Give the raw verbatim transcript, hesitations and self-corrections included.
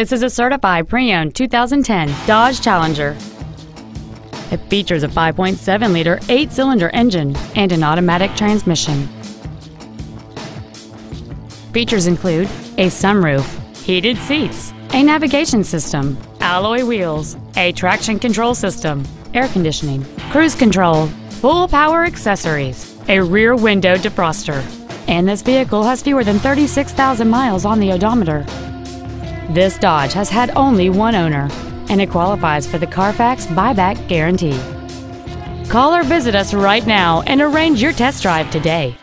This is a certified pre-owned two thousand ten Dodge Challenger. It features a five point seven liter eight-cylinder engine and an automatic transmission. Features include a sunroof, heated seats, a navigation system, alloy wheels, a traction control system, air conditioning, cruise control, full power accessories, a rear window defroster, and this vehicle has fewer than thirty-six thousand miles on the odometer. This Dodge has had only one owner, and it qualifies for the Carfax buyback guarantee. Call or visit us right now and arrange your test drive today.